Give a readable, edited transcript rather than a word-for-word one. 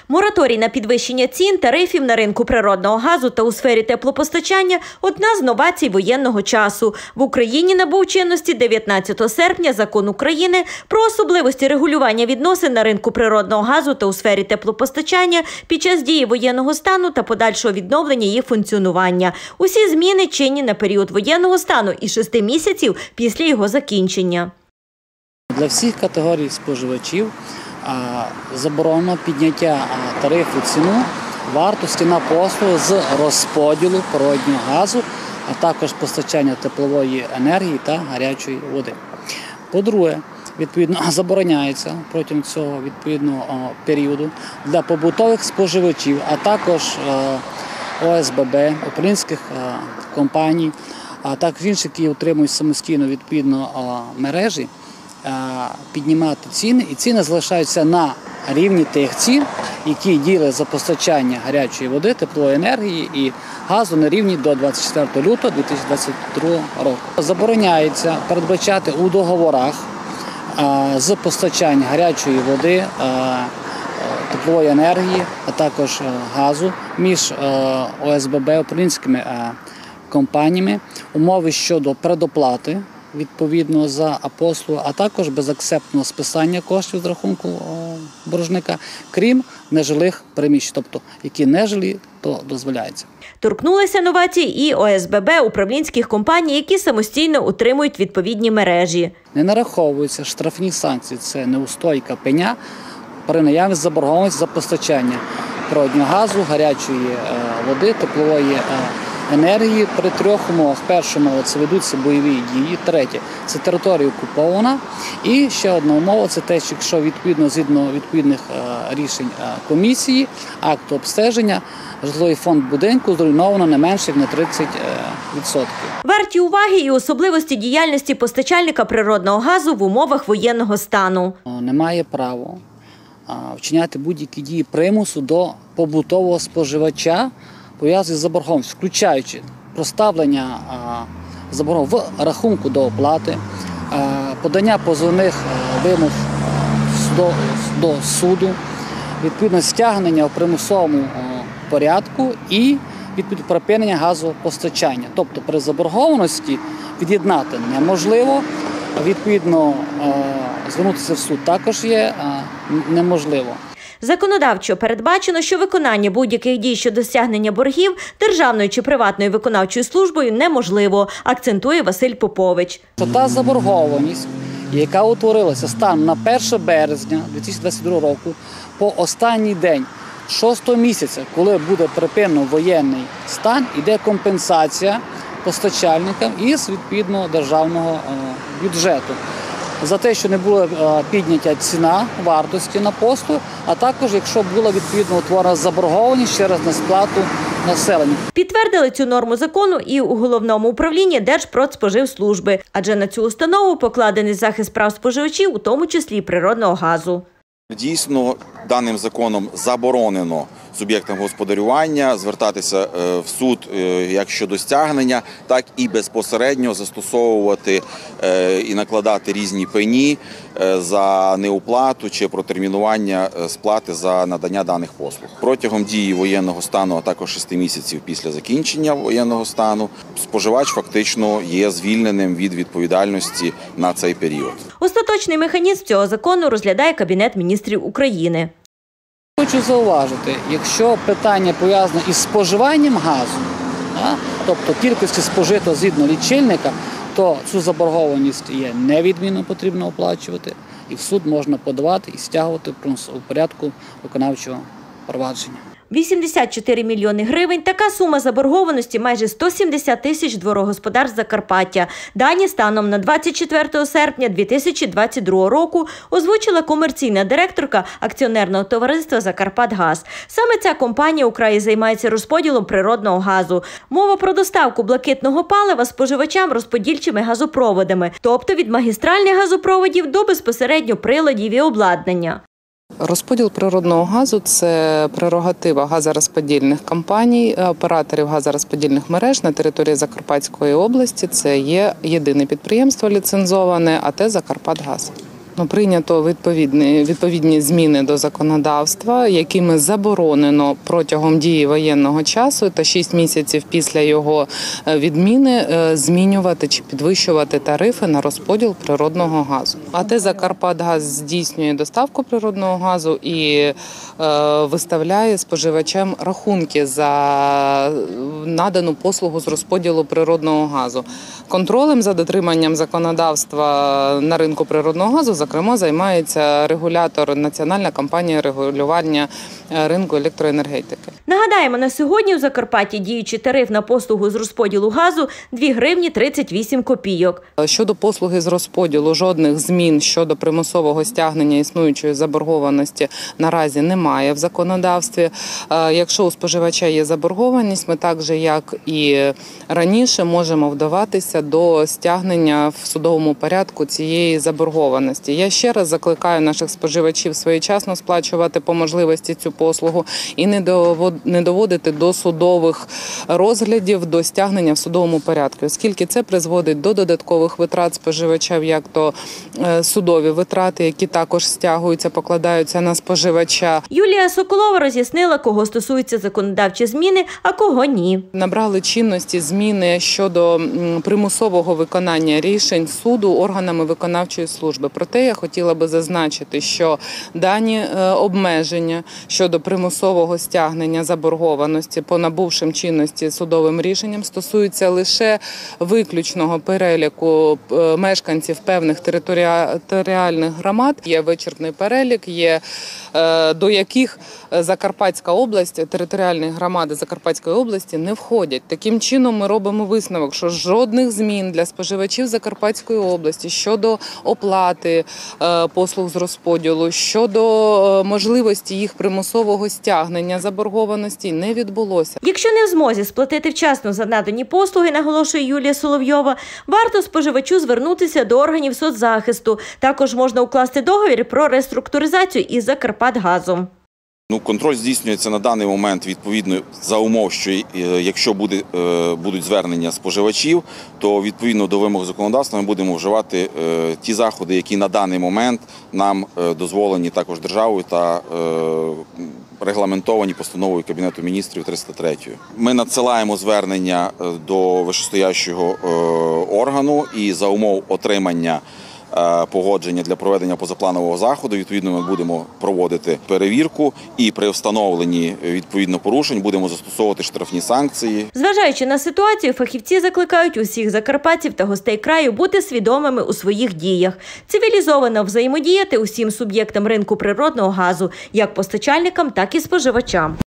Мораторій на підвищення цін, тарифів на ринку природного газу та у сфері теплопостачання – одна з новацій воєнного часу. В Україні набув чинності 19 серпня Закон України про особливості регулювання відносин на ринку природного газу та у сфері теплопостачання під час дії воєнного стану та подальшого відновлення їх функціонування. Усі зміни чинні на період воєнного стану і 6 місяців після його закінчення. Для всіх категорій споживачів заборонено підняття тарифу ціну вартості на послуги з розподілу природного газу, а також постачання теплової енергії та гарячої води. По-друге, відповідно, забороняється протягом цього відповідного періоду для побутових споживачів, а також ОСББ, управлінських компаній, а також інших, які утримують самостійно відповідно мережі, піднімати ціни, і ціни залишаються на рівні тих цін, які діяли за постачання гарячої води, теплової енергії і газу на рівні до 24 лютого 2022 року. Забороняється передбачати у договорах з постачання гарячої води, теплової енергії, а також газу між ОСББ, управлінськими компаніями умови щодо предоплати відповідно за послугу, а також безакцептного списання коштів з рахунку боржника, крім нежилих приміщень, тобто які нежилі, то дозволяється. Торкнулися новацій і ОСББ управлінських компаній, які самостійно утримують відповідні мережі. Не нараховуються штрафні санкції, це неустойка пеня при наявності заборгованості за постачання природного газу, гарячої води, теплової енергії при 3 умовах. Перша умова – це ведуться бойові дії. Третє – це територія окупована. І ще одна умова – це те, що якщо згідно відповідних рішень комісії, акту обстеження, житловий фонд будинку зруйновано не менше, як на 30%. Варті уваги і особливості діяльності постачальника природного газу в умовах воєнного стану. Немає права вчиняти будь-які дії примусу до побутового споживача, пов'язані з заборгованістю, включаючи проставлення заборгованості в рахунку до оплати, подання позовних вимог до суду, відповідно стягнення у примусовому порядку і відповідно припинення газопостачання. Тобто при заборгованості від'єднати неможливо, відповідно звернутися в суд також є неможливо. Законодавчо передбачено, що виконання будь-яких дій щодо стягнення боргів державною чи приватною виконавчою службою неможливо, акцентує Василь Попович. Та заборгованість, яка утворилася станом на 1 березня 2022 року по останній день 6-го місяця, коли буде припинено воєнний стан, іде компенсація постачальникам із відповідного державного бюджету за те, що не була підняття ціна вартості на послугу, а також якщо була відповідно утворена заборгованість через несплату населення. Підтвердили цю норму закону і у Головному управлінні Держпродспоживслужби, адже на цю установу покладений захист прав споживачів, у тому числі і природного газу. Дійсно, даним законом заборонено суб'єктам господарювання звертатися в суд як щодо стягнення, так і безпосередньо застосовувати і накладати різні пені за неуплату чи протермінування сплати за надання даних послуг. Протягом дії воєнного стану, а також 6 місяців після закінчення воєнного стану, споживач фактично є звільненим від відповідальності на цей період. Остаточний механізм цього закону розглядає Кабінет міністрів України. Хочу зауважити, якщо питання пов'язане із споживанням газу, тобто кількості спожитого згідно лічильника, то цю заборгованість є невідмінно потрібно оплачувати, і в суд можна подавати і стягувати у порядку виконавчого провадження. 84 мільйони гривень – така сума заборгованості майже 170 тисяч дворогосподарств Закарпаття. Дані станом на 24 серпня 2022 року озвучила комерційна директорка акціонерного товариства «Закарпатгаз». Саме ця компанія у краї займається розподілом природного газу. Мова про доставку блакитного палива споживачам розподільчими газопроводами, тобто від магістральних газопроводів до безпосередньо приладів і обладнання. Розподіл природного газу – це прерогатива газорозподільних компаній, операторів газорозподільних мереж на території Закарпатської області. Це є єдине підприємство ліцензоване АТ «Закарпатгаз». Прийнято відповідні зміни до законодавства, якими заборонено протягом дії воєнного часу та 6 місяців після його відміни змінювати чи підвищувати тарифи на розподіл природного газу. АТ «Закарпатгаз» здійснює доставку природного газу і виставляє споживачам рахунки за надану послугу з розподілу природного газу. Контролем за дотриманням законодавства на ринку природного газу, зокрема, займається регулятор Національна компанія регулювання ринку електроенергетики. Нагадаємо, на сьогодні у Закарпатті діючий тариф на послугу з розподілу газу 2 гривні 38 копійок. Щодо послуги з розподілу, жодних змін щодо примусового стягнення існуючої заборгованості наразі немає в законодавстві. Якщо у споживача є заборгованість, ми так же, як і раніше, можемо вдаватися до стягнення в судовому порядку цієї заборгованості. Я ще раз закликаю наших споживачів своєчасно сплачувати по можливості цю послугу і не доводити до судових розглядів, до стягнення в судовому порядку, оскільки це призводить до додаткових витрат споживачів, як то судові витрати, які також стягуються, покладаються на споживача. Юлія Соколова роз'яснила, кого стосуються законодавчі зміни, а кого ні. Набрали чинності зміни щодо примусового виконання рішень суду органами виконавчої служби. Проте я хотіла би зазначити, що дані обмеження щодо примусового стягнення заборгованості по набувшим чинності судовим рішенням стосуються лише виключного переліку мешканців певних територіальних громад. Є вичерпний перелік, до яких Закарпатська область, територіальні громади Закарпатської області не входять. Таким чином ми робимо висновок, що жодних змін для споживачів Закарпатської області щодо оплати послуг з розподілу, щодо можливості їх примусового стягнення заборгованості не відбулося. Якщо не в змозі сплатити вчасно за надані послуги, наголошує Юлія Соловйова, варто споживачу звернутися до органів соцзахисту. Також можна укласти договір про реструктуризацію із «Закарпатгазом». Контроль здійснюється на даний момент відповідно за умов, що якщо будуть звернення споживачів, то відповідно до вимог законодавства ми будемо вживати ті заходи, які на даний момент нам дозволені також державою та регламентовані постановою Кабінету міністрів 303. Ми надсилаємо звернення до вищестоящого органу і за умов отримання погодження для проведення позапланового заходу, відповідно, ми будемо проводити перевірку і при встановленні відповідно порушень будемо застосовувати штрафні санкції. Зважаючи на ситуацію, фахівці закликають усіх закарпатців та гостей краю бути свідомими у своїх діях, цивілізовано взаємодіяти усім суб'єктам ринку природного газу, як постачальникам, так і споживачам.